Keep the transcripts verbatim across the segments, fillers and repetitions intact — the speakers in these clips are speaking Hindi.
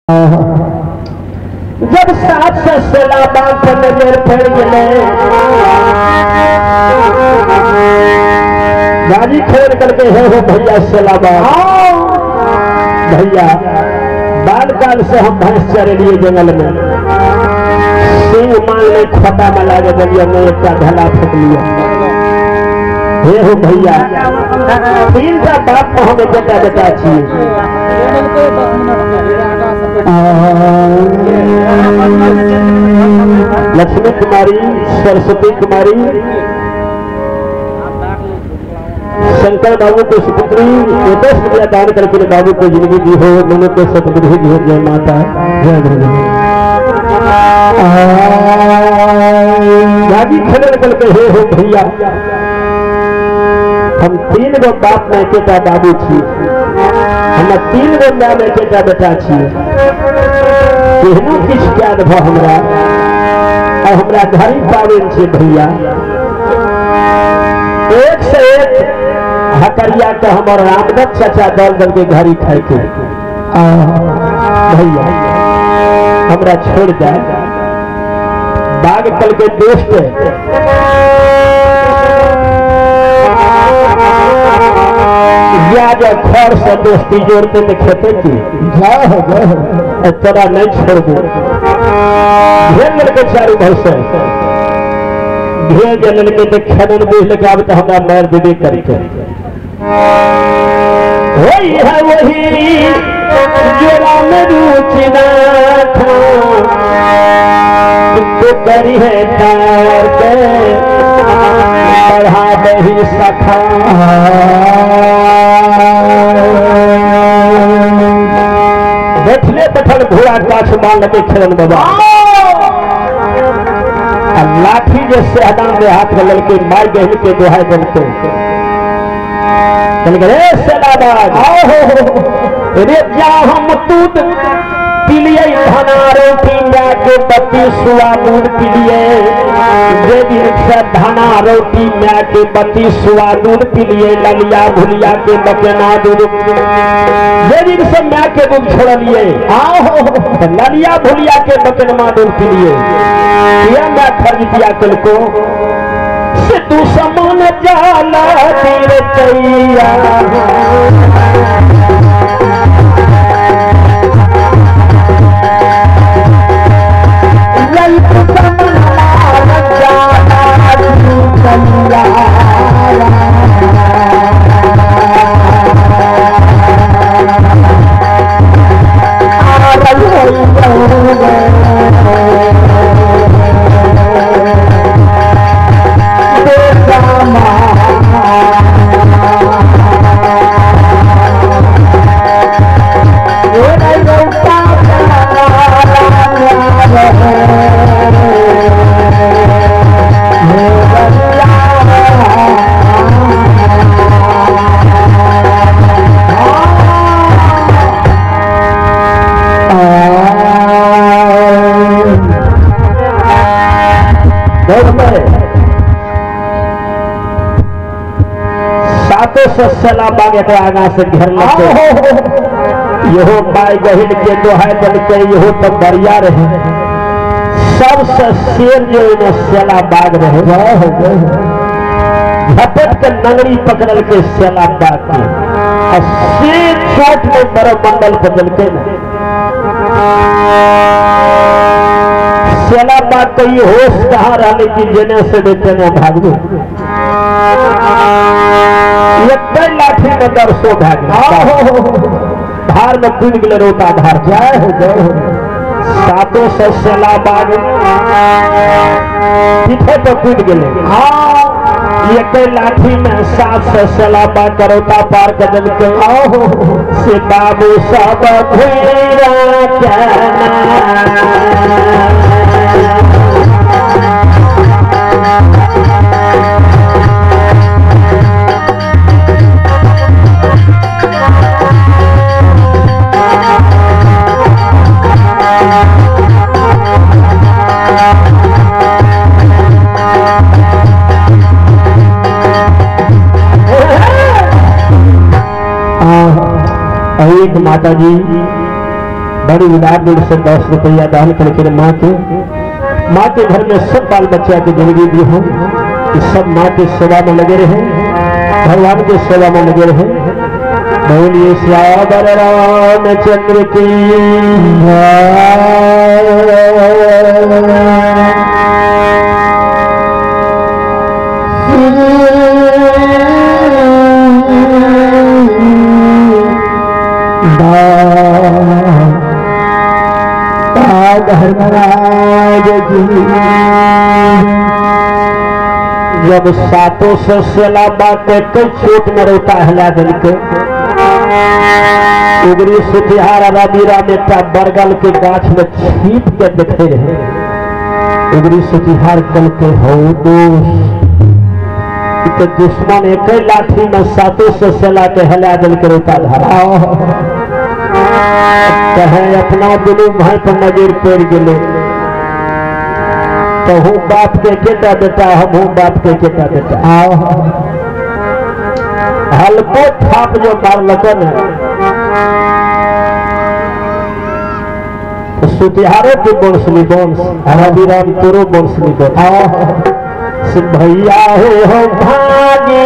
जब सात से सोलह बाग पर नजर पड़ गए गाड़ी खेल करके है हो भैया सोलह बाग भैया बाल काल से हम भैंस चरे लिए जंगल में सिंह मान ले खोटा में लागे दलिया में एक ढला फेंक लिया हे हो भैया तीन का बाप को हमें बेटा बेटा चाहिए लक्ष्मी कुमारी सरस्वती कुमारी शंकर बाबू को सुपुत्री बेटा दान करके बाबू को जिंदगी दी हो दोनों को सतबुद्धि दी हो। जय माता जय गुरु गाड़ी खेल करके हे हो भैया हम तीन गो बाप में बेटा बाबू छी हम तीन गो माय में बेटा बेटा छी केहनो किछ ज्ञान भ हमरा और हमरा घरी पावन छे भैया एक से एक हकरिया के हमर रामदत्त चाचा दल दल के घरी खाए के भैया हमरा छोड़ जाए बाग कल के दोस्त जब खर से दोस्ती जोड़ते तो खेते की तोरा नहीं छोड़ दो घेर लड़के चारू भाई से घेर लड़के तो खेन बुझ लगे अब तो हमारा मार देवे करके वही है वही जो राम रुचि तो करी है तार के पढ़ा दही सखा बैठले बैठल घोड़ा काछ मान लगे खेलन बाबा लाठी जे सेहदान में हाथ में ललके मार गहन के दोहाई बनते चल गए सेलाबाद रे जा हम दूध पिलिए धना रोटी के बत्ती सुआ दूध पिलिए जे दिन से धना रोटी मैं के बत्ती सुआ दूध पिलिए ललिया भुलिया के बचना दूध जे दिन से मैं के दूध छोड़िए आओ ललिया भुलिया के बचनमा दूध पिलिए ये मैं खरीद दिया कल को से तू समान जाला तेरे चैया सला बाग एक आगा से घेर लगे यहो बाई गहिल के दोहाई बन के यहो तो बरिया रहे सबसे शेर जो इन्हें सेला बाग रहे झपट के नंगड़ी पकड़ल के सेला बाग के और शेर चोट में बड़े मंडल बदल के सेला बाग का ये होश कहाँ रहने की जने से बेचने भाग दो लाठी में दरसो भाग धार में कूद गए रोता धार जाए हो गए सातों से सेला बाग पीछे तो कूद गए एक लाठी में सात से सेला बाग करोता पार कदल के आओ से बाबू सब माता जी बड़ी उदार दिल से दस रुपया दान करके माँ के माँ के घर में सब बाल बच्चा की जिंदगी दी हो कि सब माँ के सेवा में लगे रहे, भगवान के सेवा में लगे रहे। बोलिए श्याम रामचंद्र की धर्मराज की। जब सातों से सेला बाटे कई छोट में रोता हिला दिल के उगरी सुतिहार रबीरा में बरगल के गाछ में छीप के देखे रहे। उगरी सुतिहार कल के हो दोस्त दुश्मन एक लाठी में सातों से सेला के हिला दिल के रोता धरा कहे अपना दुनू भाई पर नजर पड़ गए तो हूँ बाप के केटा बेटा हम हूँ बाप के केटा बेटा आओ हल्को थाप जो मार लगन तो सुतिहारों की बंसली बंस रविराम तोरो बंसली बंस आओ भैया हो भागी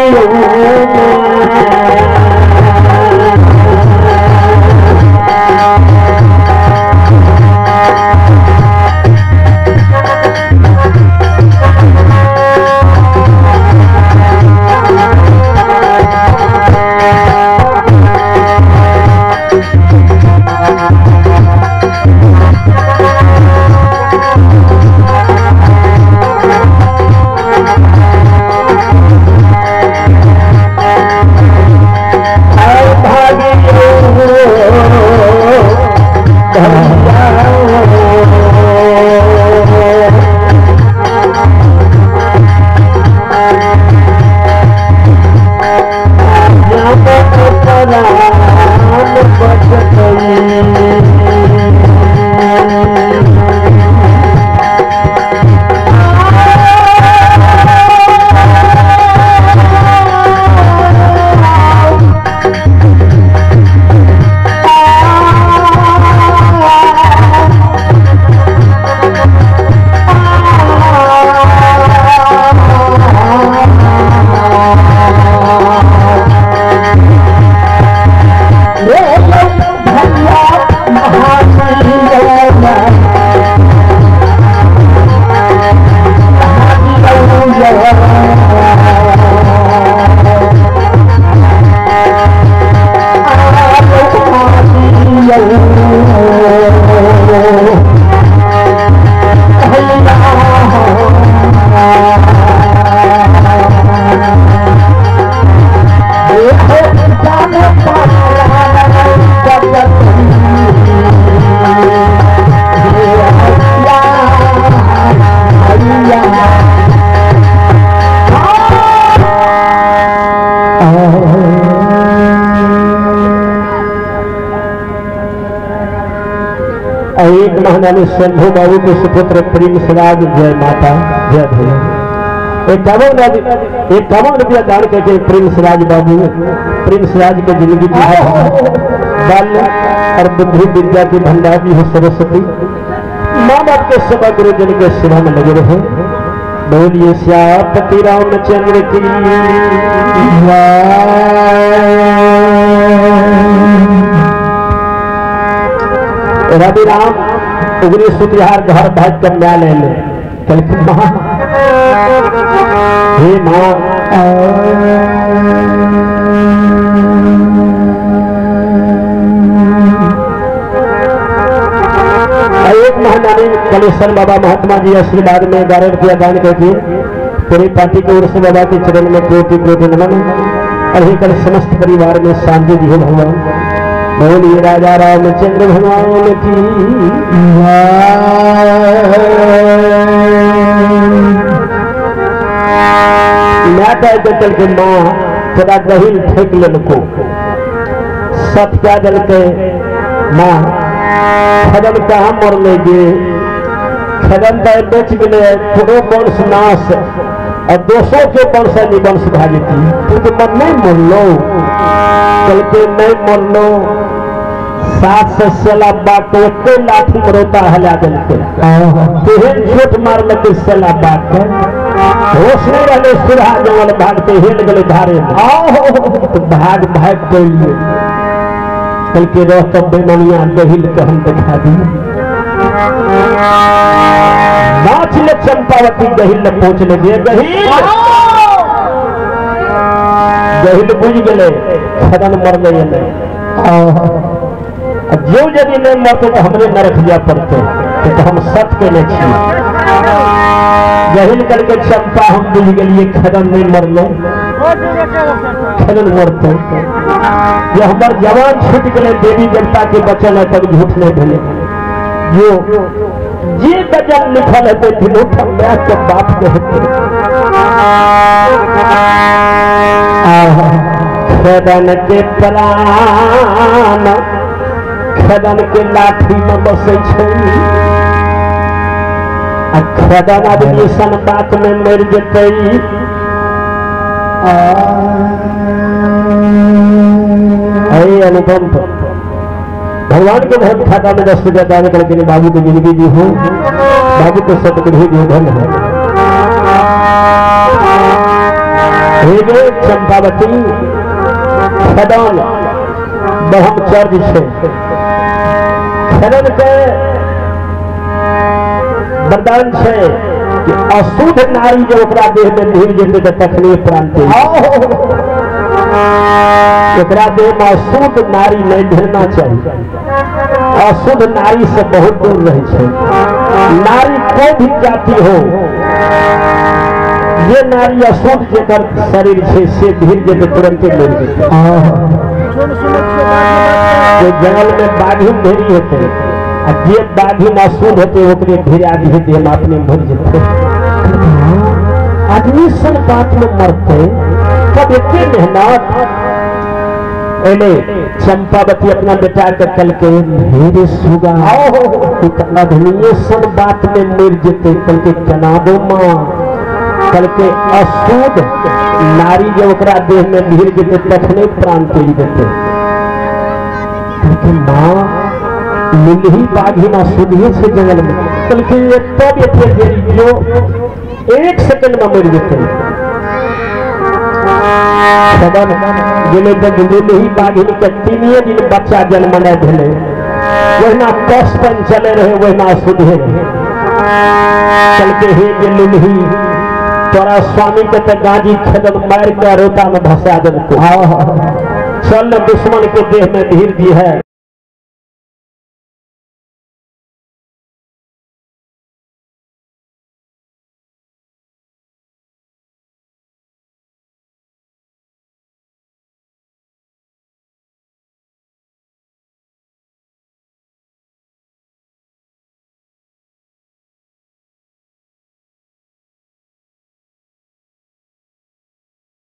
एक महीना में शंभू बाबू के सुपुत्र प्रेम सराज जय माता जय भैया इक्यावन इक्यावन रुपया दान करके प्रेम सराज बाबू प्रेम सराज की जिंदगी बाल और बुद्धि विद्या की भंडार भी हो सरस्वती माँ बाप के सेवा गुरुजन के सेवा में लगे रहे। बोलिए श्यापति रामचंद्र की रवि राम उगरी सुतिहार घर भाग कर न्याय ले ले कल माँ हे माँ एक महीना में कलेश्वर बाबा महात्मा जी आशीर्वाद में ग्यारह रुपया दान करके पूरी पार्टी की ओर से बाबा के चरण में कोटि कोटि नमन और कल समस्त परिवार में शांति दी भगवान। बोलिए राजा रामचंद्र भगवान की चल के माँ थोड़ा गहिल फेंक ले को सत्या जल के माँ खदन कहाँ मर लेगे खदन तो बेच गए थोड़ो वंश नाश और दोषों के वंश निवंश भागी थी तो मन नहीं मर लो कल के नहीं मर लो सात से सेला बात एक लाठी मरोता हला दिलके तेहन छोट मार लगे सेला बात होश नहीं रहे सुरहा जंगल भागते हेल गले धारे तो भाग भाग गए कल के रह तब बेमनिया गहिल के हम दिखा दी नाच ले चंपावती गहिल पहुंच लगे गहिल गहिल बुझ गए खदन मर गए जो यदि नहीं मरते तो हमरे नरक जा पड़ते तो हम सत के नहीं छे गहिल करके चंपा हम बुझ गए खदन नहीं मरले खदन मरते ये हमार जवान छूट गए देवी देवता के बचल है तब झूठ नहीं भले जो ये गजल लिखल है तीनों ठंडा के बाप के होते खदन के प्राण खदन के लाठी में बसे खदन आदमी सन बात में मर जते अनुपम भगवान के बहुत खाता में दस रुपया दान करके बाबू की जिंदगी दी हो बाबू के सतगुरु जो धन है चंपावती खदन ब्रह्मचर्य से खदन के वरदान से कि अशुद्ध नारी जो ओकरा देह में भीड़ जेते तखनी प्रांत ओकरा देह में अशुद्ध नारी नहीं भिड़ना चाहिए अशुद्ध नारी से बहुत दूर रहे नारी कोई भी जाति हो ये नारी अशुद्ध जेकर शरीर है से भीड़ जेते तुरंत मिल जेते जंगल में बाघिन ढेरी होते जे बाघिन अशुद्ध होते ओकरे भिड़ा भी देह अपने भर जेते आदमी सन बात में मरते कब इतने मेहनत एले चंपावती अपना बेटा के कल के मेरे सुगा अधनीय सन बात में मर जेते कल के जनाबो माँ कल के अशुद्ध नारी जो ओकरा देह में भीड़ जेते तखने प्राण तेरी देते माँ मिलही बाघिन अशुद्ध से जंगल में कल के तब ये जो एक सेकंड में मर जेते खदन जिले ही बाघिन के तीन दिन बच्चा जन्म नहीं भेले वहीना कष्टन चले रहे वहीना अशुद्धे रहे चल के हे गेलही तोरा स्वामी के तो गाजी खदन मार के रोता में भसा दे चल दुश्मन के देह में भीड़ दी है।